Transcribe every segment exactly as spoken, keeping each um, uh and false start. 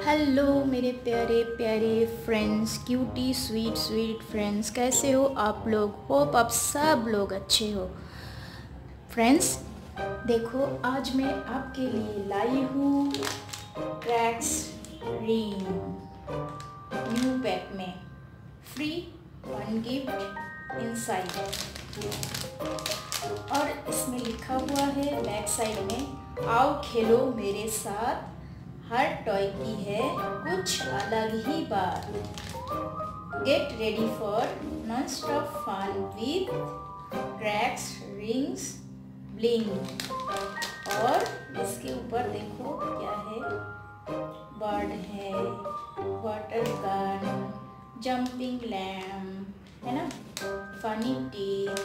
Hello मेरे प्यारे प्यारे friends, cutie sweet sweet friends, कैसे हो आप लोग। होप आप सब लोग अच्छे हो। फ्रेंड्स देखो, आज मैं आपके लिए लाई हूँ क्रैक्स रिंग न्यू पैक में, फ्री वन गिफ्ट इनसाइड। और इसमें लिखा हुआ है बैक साइड में, आओ खेलो मेरे साथ, हर टॉय की है कुछ अलग ही बात। Get ready for non stop fun with Crax rings bling. और इसके ऊपर देखो क्या है, बर्ड है, वाटर गन, जंपिंग लैम्प है ना, funny tape,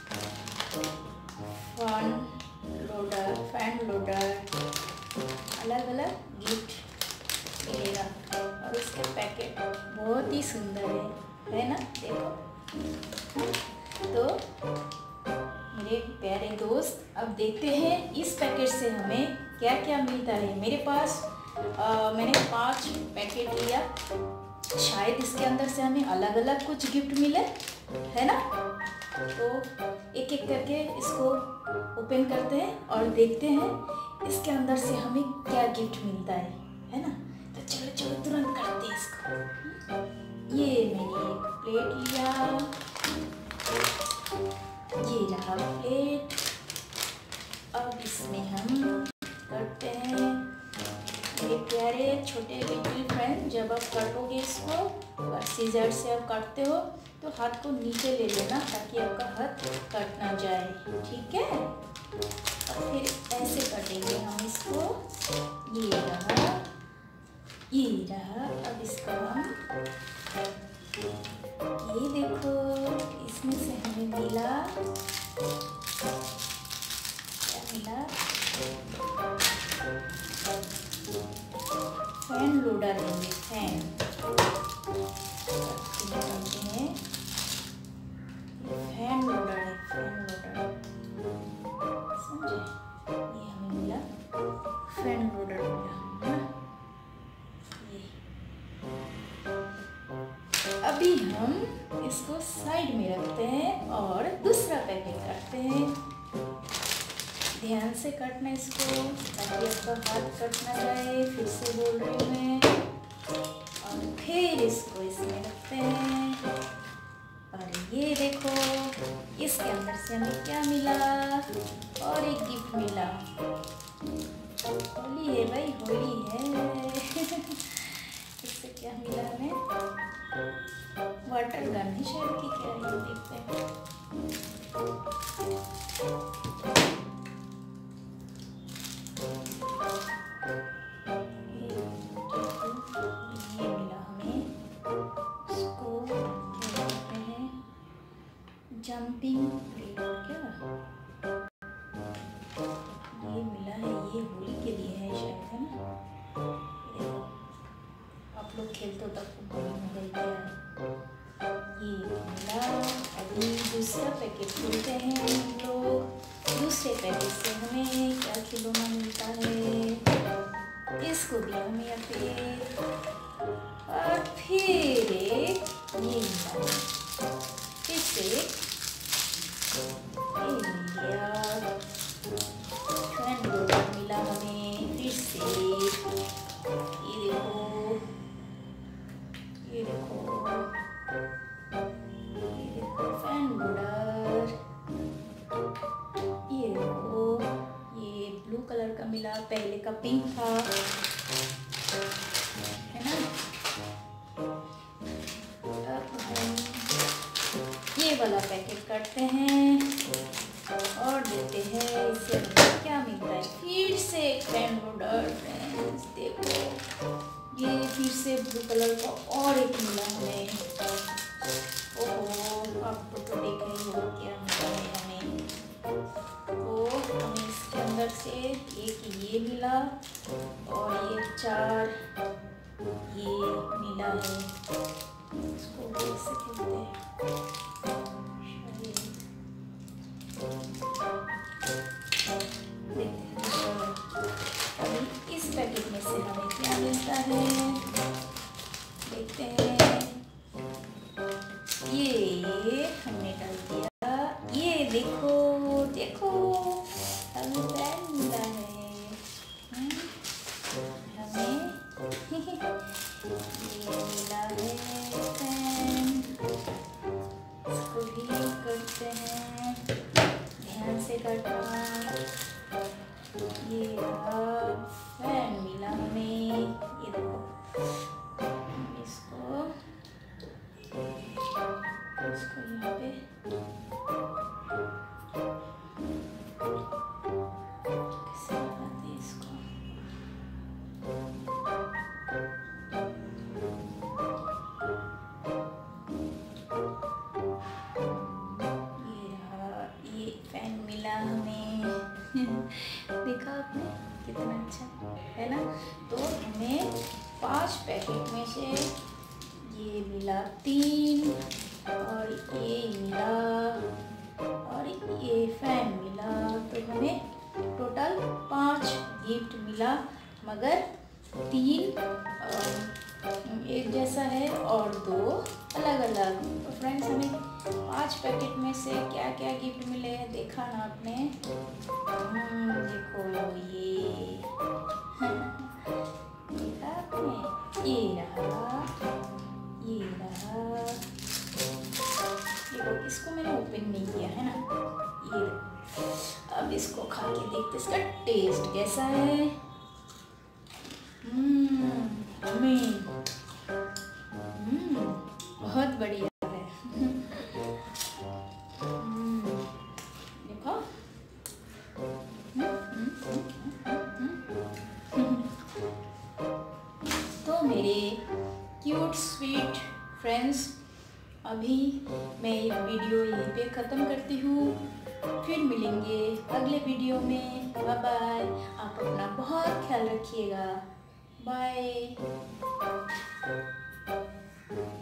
fun loader, fan loader, अलग अलग गिफ्ट मिलेगा। और उसके पैकेट बहुत ही सुंदर है है ना, देखो। तो मेरे प्यारे दोस्त, अब देखते हैं इस पैकेट से हमें क्या क्या मिलता है। मेरे पास आ, मैंने पांच पैकेट लिया, शायद इसके अंदर से हमें अलग अलग कुछ गिफ्ट मिले, है ना। तो एक एक करके इसको ओपन करते हैं और देखते हैं इसके अंदर से हमें क्या गिफ्ट मिलता है है ना। तो चलो चलो तुरंत करते हैं इसको। ये मैंने एक प्लेट लिया, ये रहा प्लेट। अब इसमें हम करते हैं मेरे प्यारे छोटे लिटिल फ्रेंड, जब आप काटोगे इसको और सीजर से आप काटते हो तो हाथ को नीचे ले लेना ताकि आपका हाथ कट ना जाए, ठीक है। और फिर ऐसे कटेंगे हम इसको। ये रहा, ये रहा। अब इसको हम, ये देखो, इसमें से हमें मिला, क्या मिला, फैन लोडर लेंगे, फैन हैं, फैन लोडर है, फैन लोडर, समझे। ये हमें मिला फैन लोडर मिला है ना। ये अभी हम इसको साइड में रखते हैं और दूसरा पैकेट करते हैं। ध्यान से काटना इसको ताकि आपका हाथ कट ना जाए, फिर से बोल रही हूँ मैं। और फिर इसको इसमें रखते हैं और ये देखो इसके अंदर से हमें क्या मिला, और एक गिफ्ट मिला। होली है भाई, होली है। इससे क्या मिला हमें, वाटर गन है शायद की, क्या है देखते हैं। ये मिला हमें, इसको क्या कहते हैं, जंपिंग क्या, ये मिला है, ये होली के लिए है शायद, है ना। देखो आप लोग खेलते हो तब होली में गई क्या, ये मिला। अभी दूसरा पैकेट खोलते हैं हम लोग। दूसरे पैकेट से हमें क्या खिलौना मिलता है, इसको भी हमें या फिर, और फिर एक ये मिला, फिर से ये मिला, फैन लोडर मिला हमें, फिर से ये देखो, ये देखो, ये देखो फैन लोडर, ये देखो, ये ब्लू कलर का मिला, पहले का पिंक था, है ना। अब हम ये वाला पैकेट करते हैं और देते हैं इससे क्या मिलता है, फिर से एक फैन लोडर। फ्रेंड्स देखो, ये फिर से ब्लू कलर का और एक मिला हमें। ओहो, आपको तो देख रही हो क्या मिला है हमें। तो हमें इसके अंदर से एक ये मिला और ये चार ये मिला है। इसको कैसे खेलते हैं, देखते हैं। अभी इस पैकेट में से हमें क्या मिलता है, ये मिला है फैन, इसको भी करते हैं, ध्यान से करना। ये रहा फैन मिला हमें, ये देखो इसको इसको यहाँ पे कैसे लगाते हैं इसको। ये रहा, ये फैन मिला हमें देखा आपने कितना अच्छा है ना। तो हमें पांच पैकेट में से ये मिला तीन, और ये मिला, और ये फैन मिला, तो हमें टोटल पांच गिफ्ट मिला, मगर तीन एक जैसा है और दो अलग अलग। तो फ्रेंड्स हमें पांच पैकेट में से क्या क्या गिफ्ट मिले हैं देखा ना आपने। देखो ये देखा आपने, ये रहा, ये रहा, देखो इसको मैंने ओपन नहीं किया है ना। ये अब इसको खा के देखते इसका टेस्ट कैसा है। हम्म हम्म बहुत बढ़िया है। देखो तो मेरे क्यूट स्वीट फ्रेंड्स, अभी मैं ये वीडियो यहीं पे ख़त्म करती हूँ, फिर मिलेंगे अगले वीडियो में। बाय बाय, आप अपना बहुत ख्याल रखिएगा। बाय।